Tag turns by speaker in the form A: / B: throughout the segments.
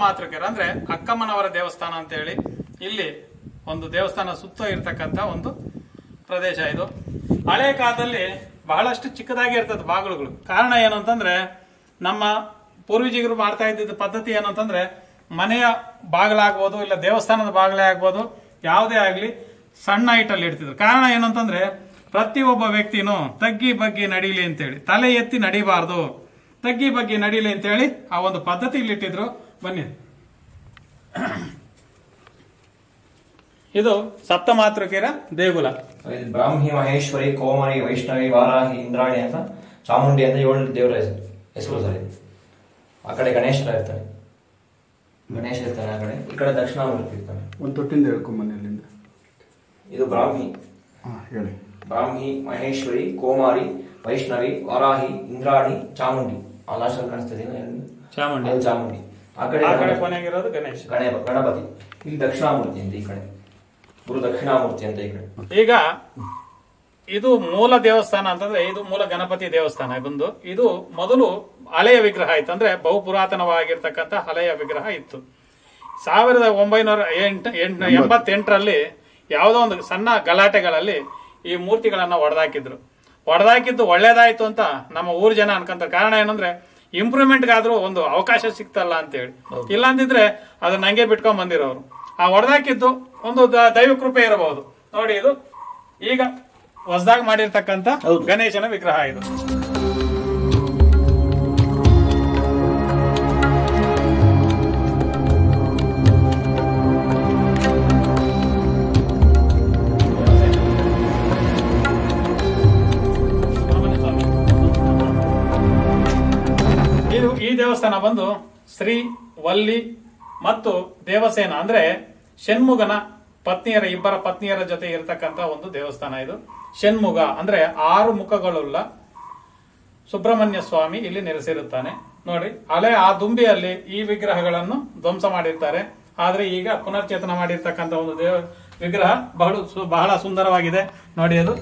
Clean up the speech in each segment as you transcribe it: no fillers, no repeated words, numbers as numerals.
A: ಮಾತೃಕೆಯರು ಅಂದ್ರೆ ಅಕ್ಕಮ್ಮನವರ ದೇವಸ್ಥಾನ ಅಂತ ಹೇಳಿ ಇಲ್ಲಿ ಒಂದು ದೇವಸ್ಥಾನ ಸುತ್ತ ಇರತಕ್ಕಂತ ಒಂದು ಪ್ರದೇಶ ಇದು. ಹಳೆ ಕಾಲದಲ್ಲಿ ಬಹಳಷ್ಟು ಚಿಕ್ಕದಾಗಿ ಇರ್ತದೆ ಬಾಗಿಲುಗಳು. ಕಾರಣ ಏನು ಅಂತಂದ್ರೆ ನಮ್ಮ ಪೂರ್ವಜಿಗರು ಮಾಡ್ತಾ ಇದ್ದಿದ್ದ ಪದ್ಧತಿ ಏನು ಅಂತಂದ್ರೆ ಮನೆಯ ಬಾಗಿಲಾಗ್ಬೋದು ಇಲ್ಲ ದೇವಸ್ಥಾನದ ಬಾಗಿಲೇ ಆಗ್ಬೋದು ಯಾವುದೇ ಆಗ್ಲಿ ಸಣ್ಣ ಹೈಟಲ್ಲಿ ಇಡ್ತಿದ್ರು. ಕಾರಣ ಏನಂತಂದ್ರೆ ಪ್ರತಿಯೊಬ್ಬ ವ್ಯಕ್ತಿನೂ ತಗ್ಗಿ ಬಗ್ಗಿ ನಡೀಲಿ ಅಂತೇಳಿ, ತಲೆ ಎತ್ತಿ ನಡಿಬಾರ್ದು, ತಗ್ಗಿ ಬಗ್ಗಿ ನಡೀಲಿ ಅಂತೇಳಿ ಆ ಒಂದು ಪದ್ಧತಿ ಇಟ್ಟಿದ್ರು. ಬನ್ನಿ, ಇದು ಸಪ್ತ ಮಾತೃಕೆಯರ ದೇಗುಲ.
B: ಬ್ರಾಹ್ಮಿ, ಮಹೇಶ್ವರಿ, ಕೋಮರಿ, ವೈಷ್ಣವಿ, ವಾರಾಹಿ, ಇಂದ್ರಾಣಿ ಅಂತ ಚಾಮುಂಡಿ ಅಂತ 7 ದೇವರ ಹೆಸರು ಸರ್. ಆ ಕಡೆ ಗಣೇಶ ಇರ್ತಾನೆ, ಗಣೇಶ ಇರ್ತಾನೆ ಆ ಕಡೆ, ಈ ಕಡೆ ದಕ್ಷಿಣಾಮೂರ್ತಿ ಇರ್ತಾನೆ.
C: ಒಂದು ತೊಟ್ಟಿಂದ ಹೇಳ್ಕೊಂಬನ್ನಿ ಅಲ್ಲಿಂದ.
B: ಇದು ಬ್ರಾಹ್ಮಿ,
C: ಹೇಳಿ.
B: ಬ್ರಾಹ್ಮಿ, ಮಹೇಶ್ವರಿ, ಕೋಮಾರಿ, ವೈಷ್ಣವಿ, ವಾರಾಹಿ, ಇಂದ್ರಾಣಿ, ಚಾಮುಂಡಿ. ಆ ಲಾಸ್ಟ್ ಅಲ್ಲಿ ಕಾಣಿಸ್ತದೆ
A: ಚಾಮುಂಡಿ.
B: ಚಾಮುಂಡಿ ಆ ಕಡೆ
A: ಕೊನೆಗಿರೋದು ಗಣೇಶ,
B: ಗಣಪತಿ. ಇಲ್ಲಿ ದಕ್ಷಿಣಾಮೂರ್ತಿ ಅಂತ ಈ ಕಡೆ, ಗುರು ದಕ್ಷಿಣಾಮೂರ್ತಿ ಅಂತ ಈ ಕಡೆ.
A: ಈಗ ಇದು ಮೂಲ ದೇವಸ್ಥಾನ ಅಂತಂದ್ರೆ ಇದು ಮೂಲ ಗಣಪತಿ ದೇವಸ್ಥಾನ ಬಂದು ಇದು ಮೊದಲು ಹಳೆಯ ವಿಗ್ರಹ ಇತ್ತು, ಅಂದ್ರೆ ಬಹು ಪುರಾತನವಾಗಿರ್ತಕ್ಕಂಥ ಹಳೆಯ ವಿಗ್ರಹ ಇತ್ತು. 1988ರಲ್ಲಿ ಯಾವುದೋ ಒಂದು ಸಣ್ಣ ಗಲಾಟೆಗಳಲ್ಲಿ ಈ ಮೂರ್ತಿಗಳನ್ನ ಒಡೆದಾಕಿದ್ದು ಒಳ್ಳೇದಾಯ್ತು ಅಂತ ನಮ್ಮ ಊರ್ ಜನ ಅನ್ಕೊಂತಾರೆ. ಕಾರಣ ಏನಂದ್ರೆ ಇಂಪ್ರೂವ್ಮೆಂಟ್ಗಾದ್ರೂ ಒಂದು ಅವಕಾಶ ಸಿಕ್ತಲ್ಲ ಅಂತ ಹೇಳಿ, ಇಲ್ಲ ಅಂತಿದ್ರೆ ಅದನ್ನ ಹಂಗೆ ಬಿಟ್ಕೊಂಡ್ ಬಂದಿರೋರು. ಆ ಒಡೆದಾಕಿದ್ದು ಒಂದು ದೈವ ಕೃಪೆ ಇರಬಹುದು. ನೋಡಿ, ಇದು ಈಗ ಹೊಸದಾಗಿ ಮಾಡಿರ್ತಕ್ಕಂಥ ಗಣೇಶನ ವಿಗ್ರಹ ಇದು. ಈ ದೇವಸ್ಥಾನ ಬಂದು ಶ್ರೀ ವಲ್ಲಿ ಮತ್ತು ದೇವಸೇನ ಅಂದ್ರೆ ಷಣ್ಮುಗನ ಇಬ್ಬರ ಪತ್ನಿಯರ ಜೊತೆ ಇರತಕ್ಕಂತ ಒಂದು ದೇವಸ್ಥಾನ ಇದು. ಷಣ್ಮುಗ ಅಂದ್ರೆ 6 ಮುಖಗಳುಳ್ಳ ಸುಬ್ರಹ್ಮಣ್ಯ ಸ್ವಾಮಿ ಇಲ್ಲಿ ನೆಲೆಸಿರುತ್ತಾನೆ. ನೋಡಿ, ಆ ದುಂಬಿಯಲ್ಲಿ ಈ ವಿಗ್ರಹಗಳನ್ನು ಧ್ವಂಸ ಮಾಡಿರ್ತಾರೆ. ಆದ್ರೆ ಈಗ ಪುನರ್ಚೇತನ ಮಾಡಿರ್ತಕ್ಕಂಥ ಒಂದು ವಿಗ್ರಹ ಬಹಳ ಸುಂದರವಾಗಿದೆ. ನೋಡಿ, ಅದು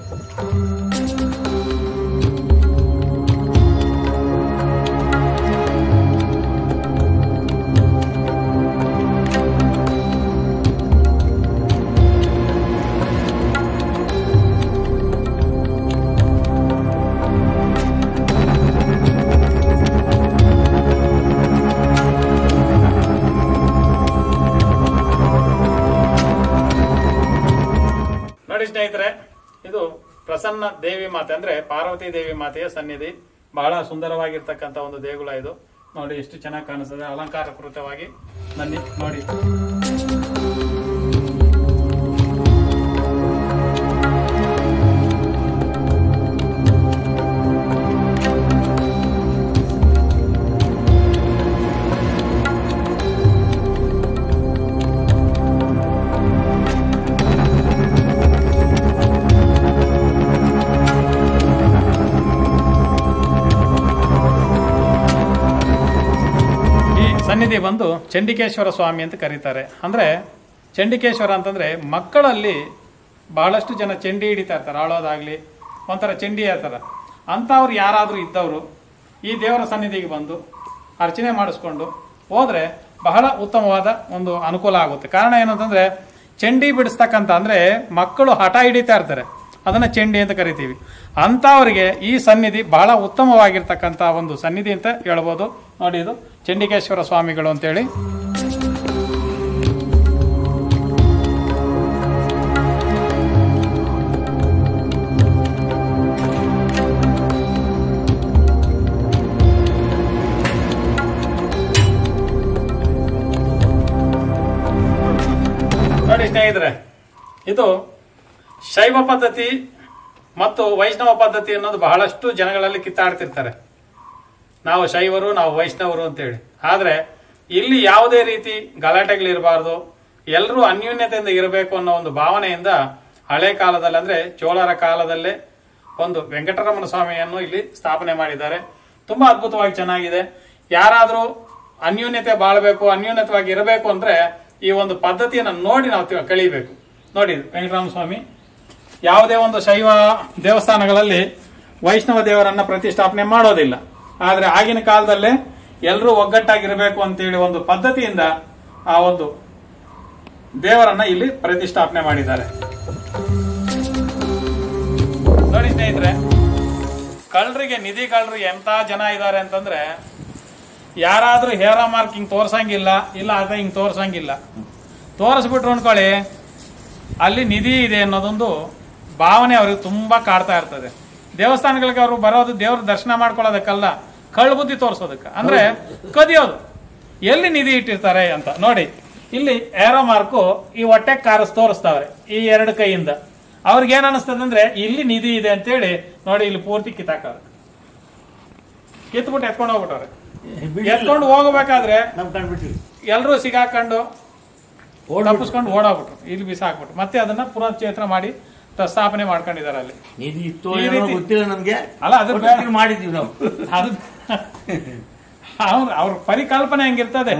A: ಸ್ನೇಹಿತರೆ, ಇದು ಪ್ರಸನ್ನ ದೇವಿ ಮಾತೆ ಅಂದ್ರೆ ಪಾರ್ವತಿ ದೇವಿ ಮಾತೆಯ ಸನ್ನಿಧಿ. ಬಹಳ ಸುಂದರವಾಗಿರ್ತಕ್ಕಂಥ ಒಂದು ದೇಗುಲ ಇದು. ನೋಡಿ ಎಷ್ಟು ಚೆನ್ನಾಗಿ ಕಾಣಿಸ್ತದೆ, ಅಲಂಕಾರಕೃತವಾಗಿ. ಬನ್ನಿ ನೋಡಿ. ಸನ್ನಿಧಿ ಬಂದು ಚಂಡಿಕೇಶ್ವರ ಸ್ವಾಮಿ ಅಂತ ಕರೀತಾರೆ. ಅಂದ್ರೆ ಚಂಡಿಕೇಶ್ವರ ಅಂತಂದ್ರೆ ಮಕ್ಕಳಲ್ಲಿ ಬಹಳಷ್ಟು ಜನ ಚಂಡಿ ಹಿಡಿತಾ ಇರ್ತಾರೆ, ಆಳೋದಾಗ್ಲಿ ಒಂಥರ ಚಂಡಿ ಹೇಳ್ತಾರ. ಅಂತವ್ರು ಯಾರಾದ್ರೂ ಇದ್ದವರು ಈ ದೇವರ ಸನ್ನಿಧಿಗೆ ಬಂದು ಅರ್ಚನೆ ಮಾಡಿಸ್ಕೊಂಡು ಹೋದ್ರೆ ಬಹಳ ಉತ್ತಮವಾದ ಒಂದು ಅನುಕೂಲ ಆಗುತ್ತೆ. ಕಾರಣ ಏನಂತಂದ್ರೆ ಚಂಡಿ ಬಿಡಿಸ್ತಕ್ಕಂಥ ಅಂದ್ರೆ ಮಕ್ಕಳು ಹಠ ಹಿಡಿತಾ ಇರ್ತಾರೆ, ಅದನ್ನ ಚಂಡಿ ಅಂತ ಕರಿತೀವಿ. ಅಂತವರಿಗೆ ಈ ಸನ್ನಿಧಿ ಬಹಳ ಉತ್ತಮವಾಗಿರ್ತಕ್ಕಂಥ ಒಂದು ಸನ್ನಿಧಿ ಅಂತ ಹೇಳ್ಬೋದು. ನೋಡಿ, ಇದು ಚಂಡಿಕೇಶ್ವರ ಸ್ವಾಮಿಗಳು ಅಂತೇಳಿ. ನೋಡಿ ಸ್ನೇಹಿತರೆ, ಇದು ಶೈವ ಪದ್ಧತಿ ಮತ್ತು ವೈಷ್ಣವ ಪದ್ಧತಿ ಅನ್ನೋದು ಬಹಳಷ್ಟು ಜನಗಳಲ್ಲಿ ಕಿತ್ತಾಡ್ತಿರ್ತಾರೆ. ನಾವು ಶೈವರು, ನಾವು ವೈಷ್ಣವರು ಅಂತೇಳಿ. ಆದ್ರೆ ಇಲ್ಲಿ ಯಾವುದೇ ರೀತಿ ಗಲಾಟೆಗಳಿರಬಾರ್ದು, ಎಲ್ಲರೂ ಅನ್ಯೋನ್ಯತೆಯಿಂದ ಇರಬೇಕು ಅನ್ನೋ ಒಂದು ಭಾವನೆಯಿಂದ ಹಳೆ ಕಾಲದಲ್ಲಿ ಅಂದ್ರೆ ಚೋಳರ ಕಾಲದಲ್ಲೇ ಒಂದು ವೆಂಕಟರಮಣ ಸ್ವಾಮಿಯನ್ನು ಇಲ್ಲಿ ಸ್ಥಾಪನೆ ಮಾಡಿದ್ದಾರೆ. ತುಂಬಾ ಅದ್ಭುತವಾಗಿ ಚೆನ್ನಾಗಿದೆ. ಯಾರಾದ್ರೂ ಅನ್ಯೋನ್ಯತೆ ಬಾಳ್ಬೇಕು, ಅನ್ಯೋನ್ಯತವಾಗಿ ಇರಬೇಕು ಅಂದ್ರೆ ಈ ಒಂದು ಪದ್ಧತಿಯನ್ನು ನೋಡಿ ನಾವು ಕಲಿಬೇಕು. ನೋಡಿ, ವೆಂಕಟರಾಮ ಸ್ವಾಮಿ ಯಾವುದೇ ಒಂದು ಶೈವ ದೇವಸ್ಥಾನಗಳಲ್ಲಿ ವೈಷ್ಣವ ದೇವರನ್ನ ಪ್ರತಿಷ್ಠಾಪನೆ ಮಾಡೋದಿಲ್ಲ. ಆದ್ರೆ ಆಗಿನ ಕಾಲದಲ್ಲೇ ಎಲ್ಲರೂ ಒಗ್ಗಟ್ಟಾಗಿರ್ಬೇಕು ಅಂತೇಳಿ ಒಂದು ಪದ್ಧತಿಯಿಂದ ಆ ಒಂದು ದೇವರನ್ನ ಇಲ್ಲಿ ಪ್ರತಿಷ್ಠಾಪನೆ ಮಾಡಿದ್ದಾರೆ. ನೋಡಿ ಸ್ನೇಹಿತರೆ, ಕಳ್ಳರಿಗೆ ನಿಧಿ ಕಳ್ಳರಿಗೆ ಎಂತ ಜನ ಇದ್ದಾರೆ ಅಂತಂದ್ರೆ, ಯಾರಾದ್ರೂ ಹೇರೋ ಮಾರ್ಕ್ ಹಿಂಗ್ ತೋರ್ಸಂಗಿಲ್ಲ, ಇಲ್ಲ ಅದ ಹಿಂಗ್ ತೋರ್ಸಂಗಿಲ್ಲ, ತೋರಿಸ್ಬಿಟ್ರು ಅನ್ಕೊಳ್ಳಿ ಅಲ್ಲಿ ನಿಧಿ ಇದೆ ಅನ್ನೋದೊಂದು ಭಾವನೆ ಅವ್ರಿಗೆ ತುಂಬಾ ಕಾಡ್ತಾ ಇರ್ತದೆ. ದೇವಸ್ಥಾನಗಳಿಗೆ ಅವರು ಬರೋದು ದೇವ್ರ ದರ್ಶನ ಮಾಡ್ಕೊಳ್ಳೋದಕ್ಕಲ್ಲ, ಕಳ್ಳ ಬುದ್ಧಿ ತೋರಿಸೋದಕ್ಕೆ, ಅಂದ್ರೆ ಕದಿಯೋದು, ಎಲ್ಲಿ ನಿಧಿ ಇಟ್ಟಿರ್ತಾರೆ ಅಂತ. ನೋಡಿ ಇಲ್ಲಿ ಏರೋ ಮಾರ್ಕು ಈ ಹೊಟ್ಟೆ ಕಾರಸ್ ತೋರಿಸ್ತಾವ್ರೆ ಈ ಎರಡು ಕೈಯಿಂದ. ಅವ್ರಿಗೆ ಏನ್ ಅನಿಸ್ತದೆ ಅಂದ್ರೆ ಇಲ್ಲಿ ನಿಧಿ ಇದೆ ಅಂತೇಳಿ ನೋಡಿ ಇಲ್ಲಿ ಪೂರ್ತಿ ಕಿತ್ತಾಕ ಕಿತ್ಬಿಟ್ಟು ಎತ್ಕೊಂಡು ಹೋಗ್ಬಿಟ್ಟವ್ರೆ. ಎತ್ಕೊಂಡು ಹೋಗ್ಬೇಕಾದ್ರೆ ಎಲ್ರೂ ಸಿಗಾಕೊಂಡು ತಪ್ಪಿಸ್ಕೊಂಡು ಓಡಾಗ್ಬಿಟ್ರು, ಇಲ್ಲಿ ಬಿಸಾಕ್ಬಿಟ್ರು. ಮತ್ತೆ ಅದನ್ನ ಪುನಶ್ಚೇತನ ಮಾಡಿ ಸ್ಥಾಪನೆ ಮಾಡ್ಕೊಂಡಿದ್ದಾರೆ ಅಲ್ಲಿ.
D: ಗೊತ್ತಿಲ್ಲ ನಮ್ಗೆ,
A: ಅಲ್ಲ ಅದು
D: ಮಾಡಿದೀವಿ ನಾವು.
A: ಅದು ಅವ್ರ ಪರಿಕಲ್ಪನೆ ಹೆಂಗಿರ್ತದೆ.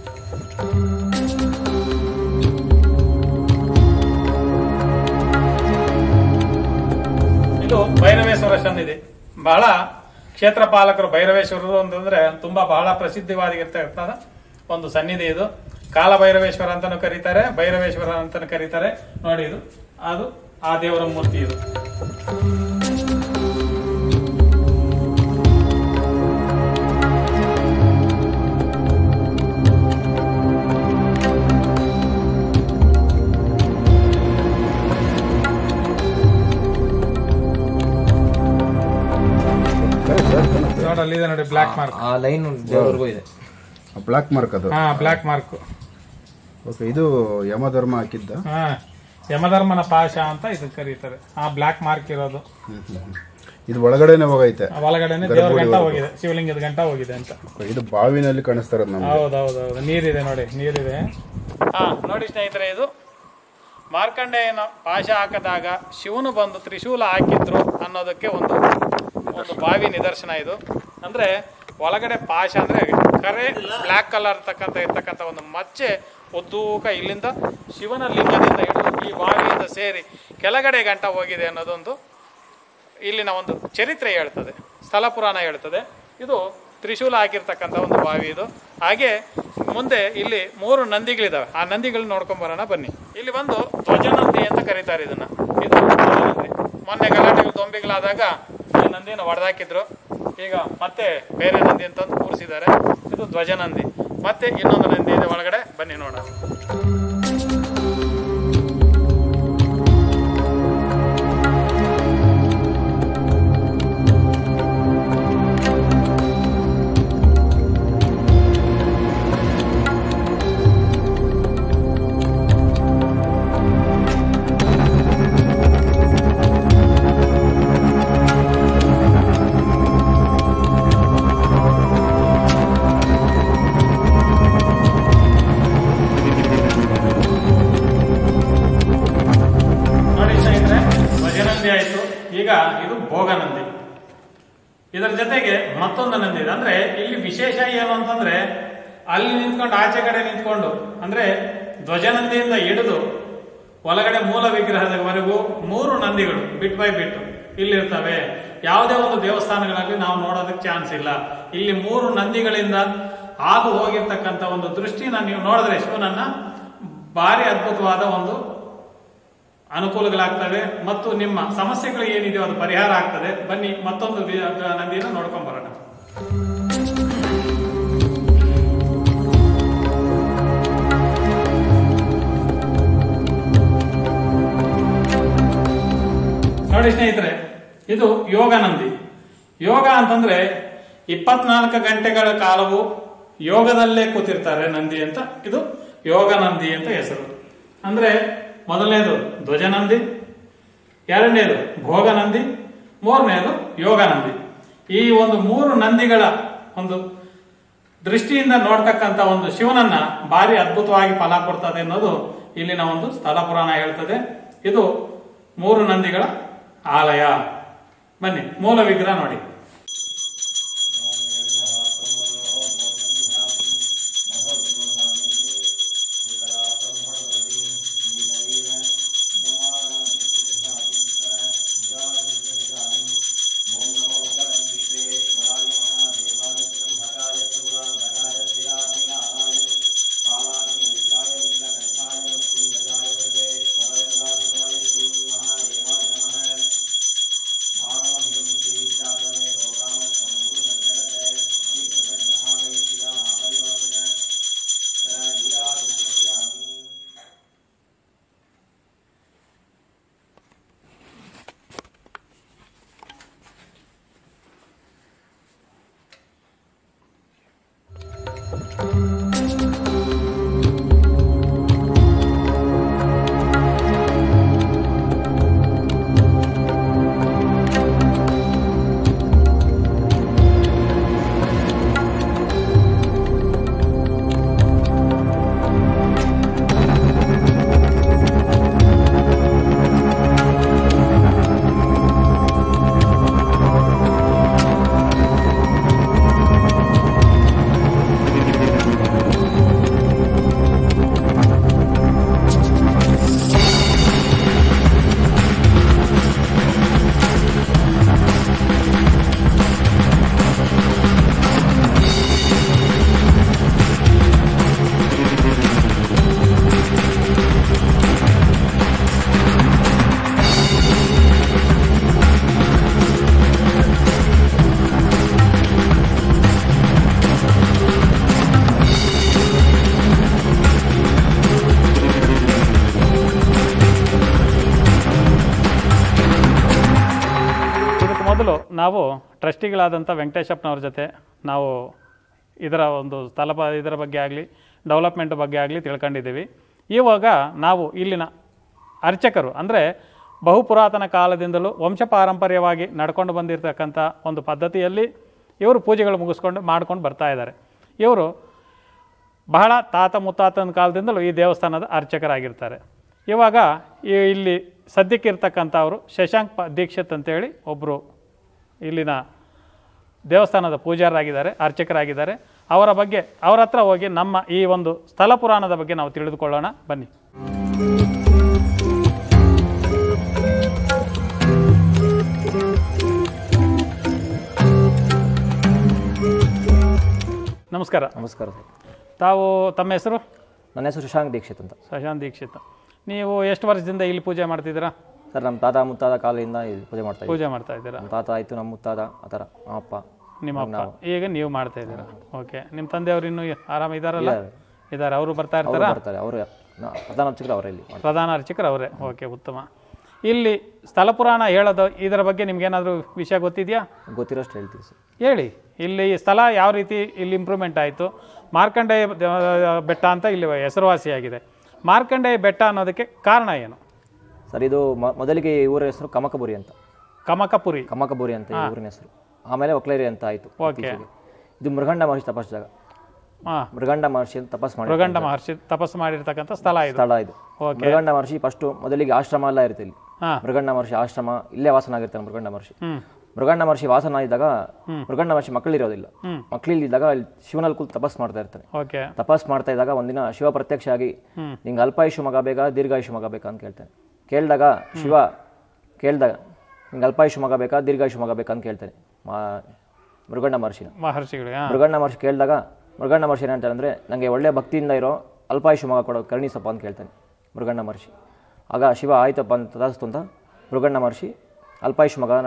A: ಇದು ಭೈರವೇಶ್ವರ ಸನ್ನಿಧಿ. ಬಹಳ ಕ್ಷೇತ್ರ ಪಾಲಕರು ಭೈರವೇಶ್ವರರು ಅಂತಂದ್ರೆ ತುಂಬಾ ಬಹಳ ಪ್ರಸಿದ್ಧವಾಗಿರ್ತಕ್ಕಂಥ ಒಂದು ಸನ್ನಿಧಿ ಇದು. ಕಾಲ ಭೈರವೇಶ್ವರ ಅಂತಾನು ಕರೀತಾರೆ, ಭೈರವೇಶ್ವರ ಅಂತಾನು ಕರೀತಾರೆ. ನೋಡಿ ಇದು ಅದು ಆ ದೇವರ ಮೂರ್ತಿ ಇದು. ನೋಡಲ್ಲಿ ಇದೆ ನೋಡಿ ಬ್ಲಾಕ್ ಮಾರ್ಕ್,
B: ಆ ಲೈನ್ ದೇವರಿಗೂ ಇದೆ.
C: ಬ್ಲಾಕ್ ಮಾರ್ಕ್ ಅದು.
A: ಹಾ ಬ್ಲಾಕ್ ಮಾರ್ಕ್.
C: ಓಕೆ, ಇದು ಯಮಧರ್ಮ ಹಾಕಿದ್ದ.
A: ಹಾ ಯಮಧರ್ಮನ ಪಾಶ ಅಂತ ಇದು ಕರೀತಾರೆ. ಆ ಬ್ಲಾಕ್ ಮಾರ್ಕ್ ಇರೋದು
C: ಇದು ಒಳಗಡೆನೆ ಹೋಗೈತೆ,
A: ಒಳಗಡೆನೆ ದೇವರ ಗಂಟ ಹೋಗಿದೆ, ಶಿವಲಿಂಗದ ಗಂಟ ಹೋಗಿದೆ ಅಂತ.
C: ಇದು ಬಾವಿನಲ್ಲಿ ಕಾಣಿಸ್ತಾರ.
A: ಹೌದೌದೌದು, ನೀರಿದೆ ನೋಡಿ, ನೀರಿದೆ. ಹಾ ನೋಡಿ ಸ್ನೇಹಿತರೆ, ಇದು ಮಾರ್ಕಂಡೇಯನ ಪಾಶ ಹಾಕದಾಗ ಶಿವನು ಬಂದು ತ್ರಿಶೂಲ ಹಾಕಿದ್ರು ಅನ್ನೋದಕ್ಕೆ ಒಂದು ಬಾವಿ ನಿದರ್ಶನ ಇದು. ಅಂದ್ರೆ ಒಳಗಡೆ ಪಾಶ ಅಂದ್ರೆ ಕರೆ ಬ್ಲಾಕ್ ಕಲರ್ ಇರ್ತಕ್ಕಂಥ ಒಂದು ಮಚ್ಚೆ ಉದ್ದೂಕ ಇಲ್ಲಿಂದ ಶಿವನ ಲಿಂಗದಿಂದ ಹಿಡಿದು ಈ ಬಾವಿಯಿಂದ ಸೇರಿ ಕೆಳಗಡೆ ಗಂಟ ಹೋಗಿದೆ ಅನ್ನೋದೊಂದು ಇಲ್ಲಿನ ಒಂದು ಚರಿತ್ರೆ ಹೇಳ್ತದೆ, ಸ್ಥಳ ಪುರಾಣ ಹೇಳ್ತದೆ. ಇದು ತ್ರಿಶೂಲ ಹಾಕಿರ್ತಕ್ಕಂಥ ಒಂದು ಬಾವಿ ಇದು. ಹಾಗೆ ಮುಂದೆ ಇಲ್ಲಿ 3 ನಂದಿಗಳಿದಾವೆ, ಆ ನಂದಿಗಳನ್ನ ನೋಡ್ಕೊಂಡ್ ಬರೋಣ ಬನ್ನಿ. ಇಲ್ಲಿ ಬಂದು ಧ್ವಜನಂದಿ ಅಂತ ಕರೀತಾರೆ ಇದನ್ನ. ಇದು ಧ್ವಜನಂದಿ. ಮೊನ್ನೆ ಗಲಾಟೆಗಳು ದೊಂಬಿಗಳಾದಾಗ ಈ ನಂದಿನ ಹೊಡೆದಾಕಿದ್ರು, ಈಗ ಮತ್ತೆ ಬೇರೆ ನಂದಿ ಅಂತಂದು ಕೂರಿಸಿದ್ದಾರೆ. ಇದು ಧ್ವಜನಂದಿ. ಮತ್ತೆ ಇನ್ನೊಂದು ನಂದಿ ಇದೆ ಒಳಗಡೆ, ಬನ್ನಿ ನೋಡೋಣ. ಈಗ ಇದು ಭೋಗನಂದಿ. ಇದರ ಜೊತೆಗೆ ಮತ್ತೊಂದು ನಂದಿ ಇದೆ. ಅಂದ್ರೆ ಇಲ್ಲಿ ವಿಶೇಷ ಏನು ಅಂತಂದ್ರೆ ಅಲ್ಲಿ ನಿಂತ್ಕೊಂಡು ಆಚೆ ಕಡೆ ನಿಂತ್ಕೊಂಡು, ಅಂದ್ರೆ ಧ್ವಜನಂದಿಯಿಂದ ಹಿಡಿದು ಒಳಗಡೆ ಮೂಲ ವಿಗ್ರಹದವರೆಗೂ 3 ನಂದಿಗಳು ಬಿಟ್ ಬೈ ಬಿಟ್ ಇಲ್ಲಿರ್ತವೆ. ಯಾವುದೇ ಒಂದು ದೇವಸ್ಥಾನಗಳಲ್ಲಿ ನಾವು ನೋಡೋದಕ್ಕೆ ಚಾನ್ಸ್ ಇಲ್ಲ. ಇಲ್ಲಿ 3 ನಂದಿಗಳಿಂದ ಹಾದು ಹೋಗಿರ್ತಕ್ಕಂಥ ಒಂದು ದೃಷ್ಟಿನ ನೀವು ನೋಡಿದ್ರೆ ಶಿವನನ್ನ ಭಾರಿ ಅದ್ಭುತವಾದ ಒಂದು ಅನುಕೂಲಗಳಾಗ್ತವೆ ಮತ್ತು ನಿಮ್ಮ ಸಮಸ್ಯೆಗಳು ಏನಿದೆಯೋ ಅದು ಪರಿಹಾರ ಆಗ್ತದೆ. ಬನ್ನಿ ಮತ್ತೊಂದು ನಂದಿಯನ್ನು ನೋಡ್ಕೊಂಡ್ ಬರೋಣ. ನೋಡಿ ಸ್ನೇಹಿತರೆ, ಇದು ಯೋಗ ನಂದಿ. ಯೋಗ ಅಂತಂದ್ರೆ 24 ಗಂಟೆಗಳ ಕಾಲವು ಯೋಗದಲ್ಲೇ ಕೂತಿರ್ತಾರೆ ನಂದಿ ಅಂತ. ಇದು ಯೋಗ ನಂದಿ ಅಂತ ಹೆಸರು. ಅಂದ್ರೆ ಮೊದಲನೇದು ಧ್ವಜನಂದಿ, ಎರಡನೇದು ಭೋಗನಂದಿ, ಮೂರನೇದು ಯೋಗನಂದಿ. ಈ ಒಂದು 3 ನಂದಿಗಳ ಒಂದು ದೃಷ್ಟಿಯಿಂದ ನೋಡ್ತಕ್ಕಂಥ ಒಂದು ಶಿವನನ್ನ ಭಾರಿ ಅದ್ಭುತವಾಗಿ ಫಲ ಕೊಡ್ತದೆ ಅನ್ನೋದು ಇಲ್ಲಿನ ಒಂದು ಸ್ಥಳ ಪುರಾಣ ಹೇಳ್ತದೆ. ಇದು 3 ನಂದಿಗಳ ಆಲಯ. ಬನ್ನಿ ಮೂಲ ವಿಗ್ರಹ ನೋಡಿ. ನಾವು ಟ್ರಸ್ಟಿಗಳಾದಂಥ ವೆಂಕಟೇಶಪ್ಪನವ್ರ ಜೊತೆ ನಾವು ಇದರ ಒಂದು ಇದರ ಬಗ್ಗೆ ಆಗಲಿ ಡೆವಲಪ್ಮೆಂಟ್ ಬಗ್ಗೆ ಆಗಲಿ ತಿಳ್ಕೊಂಡಿದ್ದೀವಿ. ಇವಾಗ ನಾವು ಇಲ್ಲಿನ ಅರ್ಚಕರು ಅಂದರೆ ಬಹುಪುರಾತನ ಕಾಲದಿಂದಲೂ ವಂಶ ಪಾರಂಪರ್ಯವಾಗಿ ನಡ್ಕೊಂಡು ಬಂದಿರತಕ್ಕಂಥ ಒಂದು ಪದ್ಧತಿಯಲ್ಲಿ ಇವರು ಪೂಜೆಗಳು ಮಾಡ್ಕೊಂಡು ಬರ್ತಾ ಇದ್ದಾರೆ. ಇವರು ಬಹಳ ತಾತ ಮುತ್ತಾತನ ಕಾಲದಿಂದಲೂ ಈ ದೇವಸ್ಥಾನದ ಅರ್ಚಕರಾಗಿರ್ತಾರೆ. ಇವಾಗ ಇಲ್ಲಿ ಸದ್ಯಕ್ಕಿರ್ತಕ್ಕಂಥವರು ಶಶಾಂಕ್ ದೀಕ್ಷಿತ್ ಅಂತೇಳಿ ಒಬ್ಬರು ಇಲ್ಲಿನ ದೇವಸ್ಥಾನದ ಪೂಜಾರರಾಗಿದ್ದಾರೆ, ಅರ್ಚಕರಾಗಿದ್ದಾರೆ. ಅವರ ಹತ್ರ ಹೋಗಿ ನಮ್ಮ ಈ ಒಂದು ಸ್ಥಳ ಪುರಾಣದ ಬಗ್ಗೆ ನಾವು ತಿಳಿದುಕೊಳ್ಳೋಣ ಬನ್ನಿ. ನಮಸ್ಕಾರ.
B: ನಮಸ್ಕಾರ ಸರ್.
A: ತಾವು ತಮ್ಮ ಹೆಸರು?
B: ನನ್ನ ಹೆಸರು ಶಶಾಂಕ್ ದೀಕ್ಷಿತ್ ಅಂತ.
A: ಶಶಾಂಕ್ ದೀಕ್ಷಿತ್. ನೀವು ಎಷ್ಟು ವರ್ಷದಿಂದ ಇಲ್ಲಿ ಪೂಜೆ ಮಾಡ್ತಿದ್ದೀರಾ?
B: ಸರ್ ನಮ್ಮ ತಾತ ಮುತ್ತಾದ ಕಾಲದಿಂದ ಇಲ್ಲಿ ಪೂಜೆ ಮಾಡ್ತಾ
A: ಇದ್ದೀರಾ?
B: ನಮ್ಮ ತಾತ ಆಯಿತು, ನಮ್ಮ ಮುತ್ತಾದ ಆ ಥರ, ನಮ್ಮ ಅಪ್ಪ,
A: ನಿಮ್ಮ ಅಪ್ಪ, ಈಗ ನೀವು ಮಾಡ್ತಾ ಇದ್ದೀರಾ. ಓಕೆ. ನಿಮ್ಮ ತಂದೆಯವರು ಇನ್ನೂ ಆರಾಮ ಇದ್ದಾರಲ್ಲ? ಇದ್ದಾರೆ. ಅವರು ಬರ್ತಾ ಇರ್ತಾರಾ?
B: ಬರ್ತಾರೆ. ಅವರು ಪ್ರಧಾನ ಅರ್ಚಕರು ಅವರೇ, ಇಲ್ಲಿ
A: ಪ್ರಧಾನ ಅರ್ಚಕರು ಅವರೇ. ಓಕೆ, ಉತ್ತಮ. ಇಲ್ಲಿ ಸ್ಥಳ ಪುರಾಣ ಹೇಳೋದು ಇದರ ಬಗ್ಗೆ ನಿಮ್ಗೇನಾದರೂ ವಿಷಯ ಗೊತ್ತಿದೆಯಾ?
B: ಗೊತ್ತಿರೋಷ್ಟು ಹೇಳ್ತೀವಿ ಸರ್.
A: ಹೇಳಿ. ಇಲ್ಲಿ ಸ್ಥಳ ಯಾವ ರೀತಿ ಇಲ್ಲಿ ಇಂಪ್ರೂವ್ಮೆಂಟ್ ಆಯಿತು? ಮಾರ್ಕಂಡೇಯ ಬೆಟ್ಟ ಅಂತ ಇಲ್ಲಿ ಹೆಸರುವಾಸಿಯಾಗಿದೆ. ಮಾರ್ಕಂಡೇಯ ಬೆಟ್ಟ ಅನ್ನೋದಕ್ಕೆ ಕಾರಣ ಏನು
B: ಸರ್? ಇದು ಮೊದಲಿಗೆ ಈ ಊರ ಹೆಸರು ಕಮಕಪುರಿ ಅಂತ. ಕಮಕಪುರಿ ಅಂತ ಈ ಊರಿನ ಹೆಸರು. ಆಮೇಲೆ ಒಕ್ಲೇರಿ ಅಂತ ಆಯಿತು.
A: ಓಕೆ.
B: ಇದು ಮೃಗಂಡ ಮಹರ್ಷಿ ತಪಸ್ ಜಾಗ. ಮೃಗಂಡ ಮಹರ್ಷಿ
A: ತಪಸ್ಸು ಮಾಡಿರ್ತಕ್ಕಂಥ ಸ್ಥಳ ಇದು.
B: ಮೃಗಂಡ ಮಹರ್ಷಿ ಫಸ್ಟ್ ಮೊದಲಿಗೆ ಆಶ್ರಮ ಎಲ್ಲ ಇರುತ್ತೆ ಇಲ್ಲಿ. ಮೃಗಂಡ ಮಹರ್ಷಿ ಆಶ್ರಮ ಇಲ್ಲೇ ವಾಸನಾಗಿರ್ತಾನೆ. ಮೃಗಂಡ ಮಹರ್ಷಿ ವಾಸನ ಇದ್ದಾಗ ಮೃಗಂಡ ಮಹರ್ಷಿ ಮಕ್ಕಳಿರೋದಿಲ್ಲ. ಮಕ್ಕಳಿದ್ದಾಗ ಶಿವನಲ್ಲಿ ಕೂತು ತಪಸ್ ಮಾಡ್ತಾ ಇರ್ತಾನೆ. ತಪಸ್ ಮಾಡ್ತಾ ಇದ್ದಾಗ ಒಂದಿನ ಶಿವ ಪ್ರತ್ಯಕ್ಷ ಆಗಿ ನಿಂಗೆ ಅಲ್ಪಾಯುಷು ಮಗ ಬೇಕಾ ದೀರ್ಘಾಯುಷು ಮಗ ಬೇಕಾ ಅಂತ ಕೇಳ್ತಾನೆ. ಕೇಳಿದಾಗ ಶಿವ ನಿಂಗೆ ಅಲ್ಪಾಯುಷು ಮಗ ಬೇಕಾ ದೀರ್ಘಾಯುಷು ಮಗ ಬೇಕಾ ಅಂತ ಕೇಳ್ತಾನೆ ಮೃಗಂಡ ಮಹರ್ಷಿ ಕೇಳಿದಾಗ ಮೃಗಂಡ ಮಹರ್ಷಿ ಏನಂತಾರೆ ಅಂದರೆ ನನಗೆ ಒಳ್ಳೆ ಭಕ್ತಿಯಿಂದ ಇರೋ ಅಲ್ಪಾಯುಷು ಮಗ ಕೊಡೋ ಕರುಣಿಸಪ್ಪ ಅಂತ ಕೇಳ್ತಾನೆ ಮೃಗಂಡ ಮಹರ್ಷಿ. ಆಗ ಶಿವ ಆಯ್ತಪ್ಪ ಅಂತ ತದಾಸ್ತು ಅಂತ ಮೃಗಂಡ ಮಹರ್ಷಿ ಅಲ್ಪಾಯುಷ್ ಮಗನ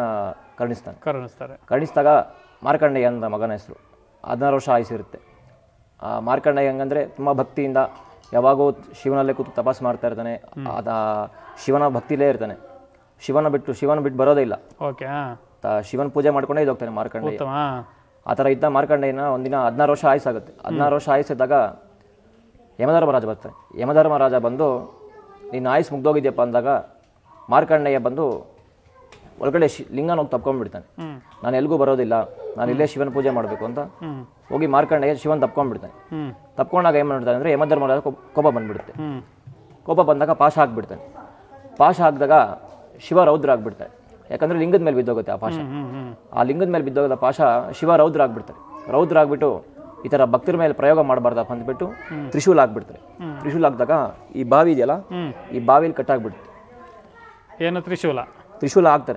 B: ಕರುಣಿಸಿದಾಗ ಮಾರ್ಕಂಡೇಯ ಅಂತ ಮಗನ ಹೆಸರು. 16 ವರ್ಷ ಆಯುಸಿರುತ್ತೆ. ಮಾರ್ಕಂಡೇಯ ಹೆಂಗಂದರೆ ತುಂಬ ಭಕ್ತಿಯಿಂದ ಯಾವಾಗೂ ಶಿವನಲ್ಲೇ ಕೂತು ತಪಸ್ ಮಾಡ್ತಾ ಇರ್ತಾನೆ. ಶಿವನ ಭಕ್ತಿಲೇ ಇರ್ತಾನೆ. ಶಿವನ ಬಿಟ್ಟು ಬರೋದೇ ಇಲ್ಲ. ಶಿವನ ಪೂಜೆ ಮಾಡ್ಕೊಂಡೇ ಇದ್ದೋಗ್ತಾನೆ ಮಾರ್ಕಂಡೇಯ. ಆ ಥರ ಇದ್ದ ಮಾರ್ಕಂಡೇಯನ ಒಂದಿನ 16 ವರ್ಷ ಆಯುಸಾಗುತ್ತೆ. 16 ವರ್ಷ ಆಯುಸಿದ್ದಾಗ ಯಮಧರ್ಮರಾಜ ಬರ್ತಾನೆ. ಯಮಧರ್ಮರಾಜ ಬಂದು ನಿನ್ನ ಆಯುಸ್ ಮುಗ್ದೋಗಿದ್ಯಪ್ಪ ಅಂದಾಗ ಮಾರ್ಕಂಡೇಯ ಬಂದು ಒಳಗಡೆ ಲಿಂಗನ ಹೋಗಿ ತಪ್ಕೊಂಡ್ಬಿಡ್ತಾನೆ. ನಾನು ಎಲ್ಗೂ ಬರೋದಿಲ್ಲ, ನಾನು ಇಲ್ಲೇ ಶಿವನ ಪೂಜೆ ಮಾಡಬೇಕು ಅಂತ ಹೋಗಿ ಮಾರ್ಕಂಡೇಯ ಶಿವನ್ ತಪ್ಕೊಂಡ್ಬಿಡ್ತಾನೆ. ತಪ್ಕೊಂಡಾಗ ಏನು ಮಾಡ್ತಾನೆ ಅಂದರೆ ಯಮಧರ್ಮರಾಜ ಕೋಪ ಬಂದ್ಬಿಡುತ್ತೆ. ಕೋಪ ಬಂದಾಗ ಪಾಶ ಹಾಕ್ಬಿಡ್ತಾನೆ. ಪಾಶ ಹಾಕಿದಾಗ ಶಿವ ರೌದ್ರ ಆಗ್ಬಿಡ್ತಾನೆ. ಯಾಕಂದರೆ ಲಿಂಗದ ಮೇಲೆ ಬಿದ್ದೋಗುತ್ತೆ ಆ ಪಾಶ. ಆ ಲಿಂಗದ ಮೇಲೆ ಬಿದ್ದೋಗದ ಪಾಶ ಶಿವ ರೌದ್ರ ಆಗ್ಬಿಡ್ತಾರೆ. ರೌದ್ರ ಆಗ್ಬಿಟ್ಟು ಈ ಥರ ಭಕ್ತರ ಮೇಲೆ ಪ್ರಯೋಗ ಮಾಡಬಾರ್ದಪ್ಪ ಅಂದ್ಬಿಟ್ಟು ತ್ರಿಶೂಲ ಹಾಕ್ಬಿಡ್ತಾರೆ. ತ್ರಿಶೂಲ ಹಾಕಿದಾಗ ಈ ಬಾವಿ ಇದೆಯಲ್ಲ, ಈ ಬಾವಿಲಿ ಕಟ್ಟಾಗ್ಬಿಡುತ್ತೆ.
A: ಏನು
B: ತ್ರಿಶೂಲ ಹಾಕ್ತಾರೆ.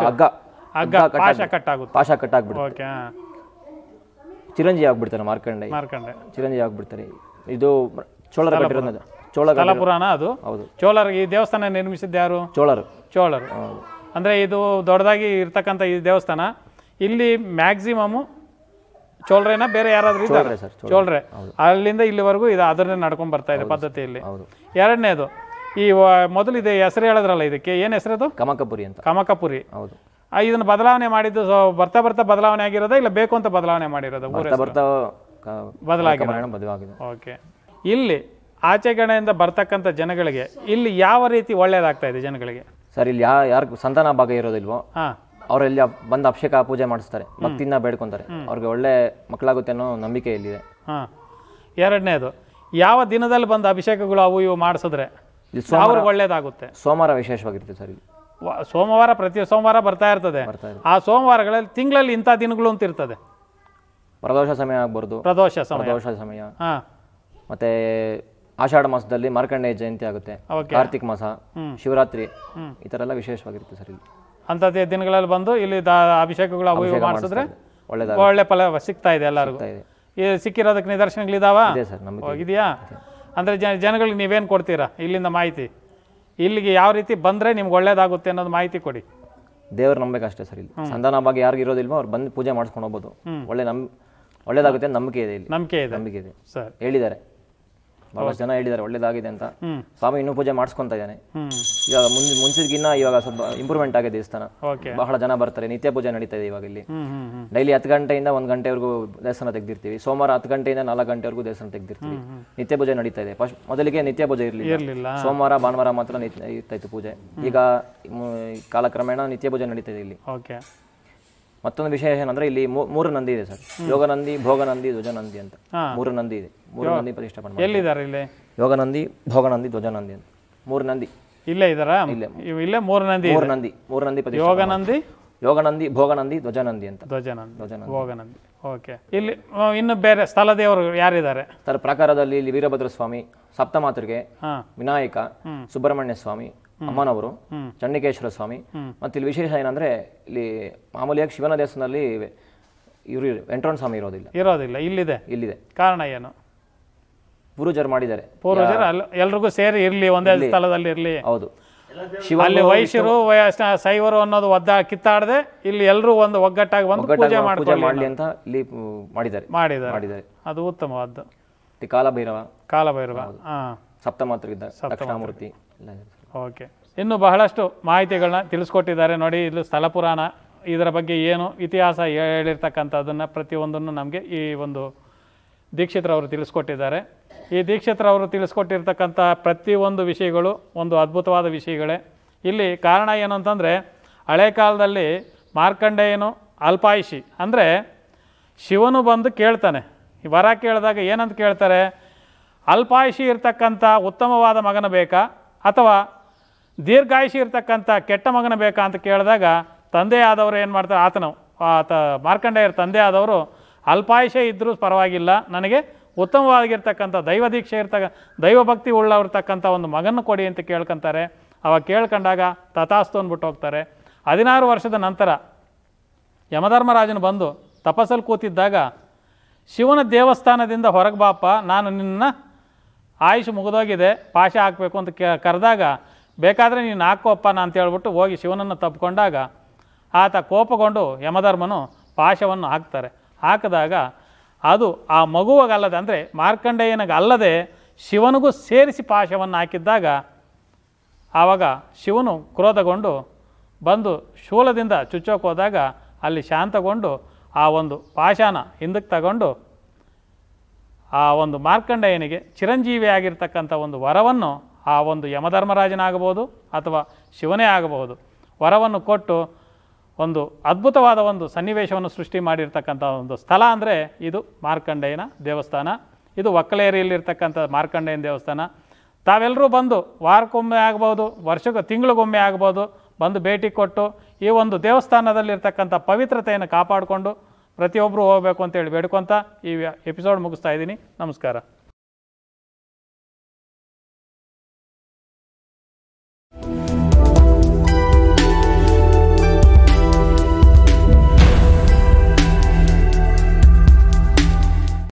B: ಪಾಶ ಕಟ್ಟಾಗ್ಬಿಡುತ್ತೆ. ಚಿರಂಜೀವಿ ಆಗ್ಬಿಡ್ತಾರೆ ಮಾರ್ಕಂಡೇಯ. ಚಿರಂಜೀವಿ ಆಗ್ಬಿಡ್ತಾರೆ. ಇದು ಚೋಳರ ಕಟ್ಟಿರೋದು.
A: ಚೋಳ ಪುರಾಣ ಅದು.
B: ಹೌದು.
A: ಚೋಳರು ಈ ದೇವಸ್ಥಾನ ನಿರ್ಮಿಸಿದ್ದು ಯಾರು? ಚೋಳರು. ಅಂದರೆ ಇದು ದೊಡ್ಡದಾಗಿ ಇರ್ತಕ್ಕಂಥ ಈ ದೇವಸ್ಥಾನ ಇಲ್ಲಿ ಮ್ಯಾಕ್ಸಿಮಮ್ ಚೋಳರೇನ ಬೇರೆ ಯಾರಾದ್ರೂ ಇದ್ದಾರೆ? ಚೋಳರೇ. ಅಲ್ಲಿಂದ ಇಲ್ಲಿವರೆಗೂ ಇದು ಅದನ್ನೇ ನಡ್ಕೊಂಡ್ ಬರ್ತಾ ಇದೆ ಪದ್ಧತಿಯಲ್ಲಿ. ಎರಡನೇದು ಈ ಮೊದಲು ಇದೆ ಹೆಸರು ಹೇಳಿದ್ರಲ್ಲ, ಇದಕ್ಕೆ ಏನು ಹೆಸರದು?
B: ಕಮಕಪುರಿ ಅಂತ.
A: ಕಮಕಪುರಿ. ಹೌದು. ಇದನ್ನ ಬದಲಾವಣೆ ಮಾಡಿದ್ದು ಬರ್ತಾ ಬದಲಾವಣೆ ಆಗಿರೋದ ಇಲ್ಲ ಬೇಕು ಅಂತ ಬದಲಾವಣೆ ಮಾಡಿರೋದು? ಬದಲಾಗಿದೆ. ಓಕೆ. ಇಲ್ಲಿ ಆಚೆ ಕಡೆಯಿಂದ ಬರ್ತಕ್ಕಂಥ ಜನಗಳಿಗೆ ಇಲ್ಲಿ ಯಾವ ರೀತಿ ಒಳ್ಳೇದಾಗ್ತಾ ಇದೆ ಜನಗಳಿಗೆ
B: ಸರ್? ಇಲ್ಲಿ ಯಾರು ಸಂತಾನ ಭಾಗ ಇರೋದಿಲ್ವೋ ಅವರೆಲ್ಲಿ ಬಂದು ಅಭಿಷೇಕ ಪೂಜೆ ಮಾಡಿಸ್ತಾರೆ, ಭಕ್ತಿಯಿಂದ ಬೇಡ್ಕೊಂತಾರೆ. ಅವ್ರಿಗೆ ಒಳ್ಳೆ ಮಕ್ಕಳಾಗುತ್ತೆ ಅನ್ನೋ ನಂಬಿಕೆ ಇಲ್ಲಿದೆ.
A: ಎರಡನೇದು, ಯಾವ ದಿನದಲ್ಲಿ ಬಂದು ಅಭಿಷೇಕಗಳು ಅವು ಇವು ಮಾಡಿಸಿದ್ರೆ ಅವ್ರಿಗೆ ಒಳ್ಳೇದಾಗುತ್ತೆ?
B: ಸೋಮವಾರ ವಿಶೇಷವಾಗಿರುತ್ತೆ ಸರ್. ಇಲ್ಲಿ
A: ಸೋಮವಾರ ಪ್ರತಿ ಸೋಮವಾರ ಬರ್ತಾ ಇರ್ತದೆ. ಆ ಸೋಮವಾರಗಳಲ್ಲಿ ತಿಂಗಳಲ್ಲಿ ಇಂಥ ದಿನಗಳು ಅಂತ ಇರ್ತದೆ.
B: ಪ್ರದೋಷ ಸಮಯ ಆಗ್ಬಾರ್ದು. ಪ್ರದೋಷ ಸಮಯ. ಮತ್ತೆ ಆಷಾಢ ಮಾಸದಲ್ಲಿ ಮಾರ್ಕಂಡೇಯ ಜಯಂತಿ ಆಗುತ್ತೆ. ಕಾರ್ತಿಕ್ ಮಾಸ, ಶಿವರಾತ್ರಿ, ಈ ತರ ಎಲ್ಲ ವಿಶೇಷವಾಗಿರುತ್ತೆ ಸರ್. ಇಲ್ಲಿ
A: ಅಂತ ದಿನಗಳಲ್ಲಿ ಬಂದು ಇಲ್ಲಿ ಅಭಿಷೇಕಗಳು ಅವು ಇವು ಮಾಡಿಸಿದ್ರೆ ಒಳ್ಳೆ ಫಲ ಸಿಗ್ತಾ ಇದೆ ಎಲ್ಲರಿಗೂ. ಸಿಕ್ಕಿರೋದಕ್ಕೆ ನಿದರ್ಶನಗಳಿದಾವ? ಇದೆಯಾ? ಅಂದ್ರೆ ಜನಗಳಿಗೆ ನೀವೇನು ಕೊಡ್ತೀರಾ ಇಲ್ಲಿಂದ ಮಾಹಿತಿ? ಇಲ್ಲಿಗೆ ಯಾವ ರೀತಿ ಬಂದ್ರೆ ನಿಮ್ಗೆ ಒಳ್ಳೇದಾಗುತ್ತೆ ಅನ್ನೋದು ಮಾಹಿತಿ ಕೊಡಿ.
B: ದೇವ್ರ ನಂಬೇಕಷ್ಟೇ ಸರ್. ಇಲ್ಲಿ ಸಂತಾನ ಭಾಗ ಯಾರಿಗೆ ಇರೋದಿಲ್ವೋ ಅವ್ರು ಬಂದು ಪೂಜೆ ಮಾಡಿಸ್ಕೊಂಡು ಹೋಗ್ಬೋದು. ಒಳ್ಳೇದಾಗುತ್ತೆ ನಂಬಿಕೆ ಇದೆ. ಇಲ್ಲಿ ನಂಬಿಕೆ ಇದೆ ಸರ್, ಹೇಳಿದ್ದಾರೆ. ಬಹಳಷ್ಟು ಜನ ಹೇಳಿದ್ದಾರೆ ಒಳ್ಳೇದಾಗಿದೆ ಅಂತ.
A: ಹ್ಮ್
B: ಸ್ವಾಮಿ ಇನ್ನೂ ಪೂಜೆ ಮಾಡಿಸ್ಕೊಂತ ಇದ್ದಾನೆ.
A: ಹ್ಮ್
B: ಇವಾಗ ಮುಂಚಿದ್ಗಿನ್ನ ಇವಾಗ ಸ್ವಲ್ಪ ಇಂಪ್ರೂವ್ಮೆಂಟ್ ಆಗಿದೆ ದೇವಸ್ಥಾನ.
A: ಓಕೆ.
B: ಬಹಳ ಜನ ಬರ್ತಾರೆ, ನಿತ್ಯ ಪೂಜೆ ನಡೀತಾ ಇದೆ ಇವಾಗ ಇಲ್ಲಿ.
A: ಹ್ಮ್ ಹ್ಮ್ ಹ್ಮ್
B: ಡೈಲಿ 10 ಗಂಟೆಯಿಂದ 1 ಗಂಟೆವರೆಗೂ ದೇವಸ್ಥಾನ ತೆಗ್ದಿರ್ತೀವಿ. ಸೋಮವಾರ 10 ಗಂಟೆಯಿಂದ 4 ಗಂಟೆವರೆಗೂ ದೇವಸ್ಥಾನ ತೆಗ್ದಿರ್ತೀವಿ. ನಿತ್ಯ ಪೂಜೆ ನಡೀತಾ ಇದೆ. ಫಸ್ಟ್ ಮೊದಲಿಗೆ ನಿತ್ಯ ಪೂಜೆ
A: ಇರ್ಲಿಲ್ಲ.
B: ಇರಲಿಲ್ಲ, ಸೋಮವಾರ ಭಾನುವಾರ ಮಾತ್ರ ಇರ್ತಾ ಇತ್ತು ಪೂಜೆ. ಈಗ ಕಾಲಕ್ರಮೇಣ ನಿತ್ಯ ಪೂಜೆ ನಡೀತಾ ಇದೆ ಇಲ್ಲಿ.
A: ಓಕೆ.
B: ಮತ್ತೊಂದು ವಿಶೇಷ ಏನಂದ್ರೆ ಇಲ್ಲಿ 3 ನಂದಿ ಇದೆ ಸರ್. ಯೋಗ ನಂದಿ, ಭೋಗ ನಂದಿ, ಧ್ವಜ ನಂದಿ ಅಂತ 3 ನಂದಿ ಇದೆ. 3 ನಂದಿ ಪ್ರತಿಷ್ಠಾಪನೆ
A: ಎಲ್ಲಿದ್ದಾರೆ ಇಲ್ಲಿ?
B: ಯೋಗ ನಂದಿ, ಭೋಗ ನಂದಿ, ಧ್ವಜ ನಂದಿ ಅಂತ 3 ನಂದಿ
A: ಇಲ್ಲೇ ಇದಾರಾ? ಇಲ್ಲೇ 3 ನಂದಿ.
B: 3 ನಂದಿ
A: ಯೋಗ ನಂದಿ,
B: ಯೋಗ ನಂದಿ, ಭೋಗ ನಂದಿ, ಧ್ವಜ ನಂದಿ ಅಂತ.
A: ಧ್ವಜ ನಂದಿ, ಭೋಗ ನಂದಿ. ಓಕೆ. ಇಲ್ಲಿ ಇನ್ನು ಬೇರೆ ಸ್ಥಳ ದೇವರು ಯಾರಿದ್ದಾರೆ
B: ಸರ್? ಪ್ರಾಕಾರದಲ್ಲಿ ಇಲ್ಲಿ ವೀರಭದ್ರ ಸ್ವಾಮಿ, ಸಪ್ತಮಾತೃಗೆ, ವಿನಾಯಕ, ಸುಬ್ರಹ್ಮಣ್ಯ ಸ್ವಾಮಿ, ಅಮ್ಮನವರು, ಚಂಡಿಕೇಶ್ವರ ಸ್ವಾಮಿ. ಮತ್ತೆ ಇಲ್ಲಿ ವಿಶೇಷ ಏನಂದ್ರೆ ಇಲ್ಲಿ ಮಾಮೂಲಿಯಾಗಿ ಶಿವನ ದೇವಸ್ಥಾನದಲ್ಲಿ ಇವರು ವೆಂಕಟರಮಣ ಸ್ವಾಮಿ ಇರೋದಿಲ್ಲ. ಇಲ್ಲಿದೆ. ಕಾರಣ ಏನು? ಪೂರ್ವಜರು ಮಾಡಿದ್ದಾರೆ. ಎಲ್ರಿಗೂ ಸೇರಿ ಇರ್ಲಿ, ಒಂದೇ ಸ್ಥಳದಲ್ಲಿ ಇರ್ಲಿ. ಹೌದು. ಅಲ್ಲಿ ವೈಶ್ಯರು ಶೈವರು ಅನ್ನೋದು ಕಿತ್ತಾಡದೆ ಇಲ್ಲಿ ಎಲ್ಲರೂ ಒಂದು ಒಗ್ಗಟ್ಟಾಗಿ ಬಂದು ಪೂಜೆ ಮಾಡಲಿ ಅಂತ ಇಲ್ಲಿ ಮಾಡಿದ್ದಾರೆ. ಅದು ಉತ್ತಮವಾದ್ದು. ಕಾಲಭೈರವ ಸಪ್ತಮಾತೃಗಿದ್ದ ದಕ್ಷಿಣಾಮೂರ್ತಿ.
A: ಓಕೆ. ಇನ್ನು ಬಹಳಷ್ಟು ಮಾಹಿತಿಗಳನ್ನ ತಿಳಿಸ್ಕೊಟ್ಟಿದ್ದಾರೆ ನೋಡಿ. ಇಲ್ಲಿ ಸ್ಥಳ ಪುರಾಣ ಇದರ ಬಗ್ಗೆ ಏನು ಇತಿಹಾಸ ಹೇಳಿರ್ತಕ್ಕಂಥದ್ದನ್ನು ಪ್ರತಿಯೊಂದನ್ನು ನಮಗೆ ಈ ಒಂದು ದೀಕ್ಷಿತ್ರವರು ತಿಳಿಸ್ಕೊಟ್ಟಿದ್ದಾರೆ. ಈ ದೀಕ್ಷಿತ್ರವರು ತಿಳಿಸ್ಕೊಟ್ಟಿರ್ತಕ್ಕಂಥ ಪ್ರತಿಯೊಂದು ವಿಷಯಗಳು ಒಂದು ಅದ್ಭುತವಾದ ವಿಷಯಗಳೇ. ಇಲ್ಲಿ ಕಾರಣ ಏನು ಅಂತಂದರೆ, ಹಳೆ ಕಾಲದಲ್ಲಿ ಮಾರ್ಕಂಡೇಯನು ಅಲ್ಪಾಯುಷಿ, ಅಂದರೆ ಶಿವನು ಬಂದು ಕೇಳ್ತಾನೆ. ವರ ಕೇಳಿದಾಗ ಏನಂತ ಕೇಳ್ತಾರೆ? ಅಲ್ಪಾಯುಷಿ ಇರ್ತಕ್ಕಂಥ ಉತ್ತಮವಾದ ಮಗನ ಬೇಕಾ ಅಥವಾ ದೀರ್ಘಾಯುಷಿ ಇರ್ತಕ್ಕಂಥ ಕೆಟ್ಟ ಮಗನ ಬೇಕಾ ಅಂತ ಕೇಳಿದಾಗ ತಂದೆಯಾದವರು ಏನು ಮಾಡ್ತಾರೆ? ಮಾರ್ಕಂಡೇಯರ ತಂದೆ ಆದವರು ಅಲ್ಪಾಯುಷೆ ಇದ್ದರೂ ಪರವಾಗಿಲ್ಲ, ನನಗೆ ಉತ್ತಮವಾಗಿರ್ತಕ್ಕಂಥ ದೈವ ದೀಕ್ಷೆ ದೈವಭಕ್ತಿ ಉಳ್ಳವಿರ್ತಕ್ಕಂಥ ಒಂದು ಮಗನ್ನು ಕೊಡಿ ಅಂತ ಕೇಳ್ಕೊಂತಾರೆ. ಅವಾಗ ಕೇಳ್ಕೊಂಡಾಗ ತಥಾಸ್ತು ಅಂದ್ಬಿಟ್ಟು ಹೋಗ್ತಾರೆ. 16 ವರ್ಷದ ನಂತರ ಯಮಧರ್ಮರಾಜನು ಬಂದು ತಪಸ್ಸಲ್ಲಿ ಕೂತಿದ್ದಾಗ ಶಿವನ ದೇವಸ್ಥಾನದಿಂದ ಹೊರಗೆ ಬಾಪ, ನಾನು ನಿನ್ನ ಆಯುಷ್ ಮುಗಿದೋಗಿದೆ, ಪಾಶ ಹಾಕಬೇಕು ಅಂತ ಕರೆದಾಗ ಬೇಕಾದರೆ ನೀನು ಹಾಕೋಪ್ಪ ಅಂತ ಹೇಳ್ಬಿಟ್ಟು ಹೋಗಿ ಶಿವನನ್ನು ತಪ್ಪಿಕೊಂಡಾಗ ಆತ ಕೋಪಗೊಂಡು ಯಮಧರ್ಮನು ಪಾಶವನ್ನು ಹಾಕಿದಾಗ ಅದು ಆ ಮಗುವಾಗಲ್ಲದೆ, ಅಂದರೆ ಮಾರ್ಕಂಡೇಯನಿಗಲ್ಲದೆ ಶಿವನಿಗೂ ಸೇರಿಸಿ ಪಾಶವನ್ನು ಹಾಕಿದ್ದಾಗ ಆವಾಗ ಶಿವನು ಕ್ರೋಧಗೊಂಡು ಬಂದು ಶೂಲದಿಂದ ಚುಚ್ಚೋಕೆ ಹೋದಾಗ ಅಲ್ಲಿ ಶಾಂತಗೊಂಡು ಆ ಒಂದು ಪಾಶಾನ ಹಿಂದಕ್ಕೆ ತಗೊಂಡು ಆ ಒಂದು ಮಾರ್ಕಂಡೇಯನಿಗೆ ಚಿರಂಜೀವಿಯಾಗಿರ್ತಕ್ಕಂಥ ಒಂದು ವರವನ್ನು ಆ ಒಂದು ಯಮಧರ್ಮರಾಜನಾಗಬಹುದು ಅಥವಾ ಶಿವನೇ ಆಗಬಹುದು ವರವನ್ನು ಕೊಟ್ಟು ಒಂದು ಅದ್ಭುತವಾದ ಒಂದು ಸನ್ನಿವೇಶವನ್ನು ಸೃಷ್ಟಿ ಮಾಡಿರ್ತಕ್ಕಂಥ ಒಂದು ಸ್ಥಳ ಅಂದರೆ ಇದು ಮಾರ್ಕಂಡೇಯನ ದೇವಸ್ಥಾನ. ಇದು ಒಕ್ಕಲೇರಿಯಲ್ಲಿರ್ತಕ್ಕಂಥ ಮಾರ್ಕಂಡೇಯನ ದೇವಸ್ಥಾನ. ತಾವೆಲ್ಲರೂ ಬಂದು ವಾರಕ್ಕೊಮ್ಮೆ ಆಗ್ಬೋದು, ತಿಂಗಳಿಗೊಮ್ಮೆ ಆಗ್ಬೋದು, ಬಂದು ಭೇಟಿ ಕೊಟ್ಟು ಈ ಒಂದು ದೇವಸ್ಥಾನದಲ್ಲಿರ್ತಕ್ಕಂಥ ಪವಿತ್ರತೆಯನ್ನು ಕಾಪಾಡಿಕೊಂಡು ಪ್ರತಿಯೊಬ್ಬರು ಹೋಗಬೇಕು ಅಂತೇಳಿ ಬೇಡ್ಕೊತ ಈ ಎಪಿಸೋಡ್ ಮುಗಿಸ್ತಾ ಇದ್ದೀನಿ. ನಮಸ್ಕಾರ.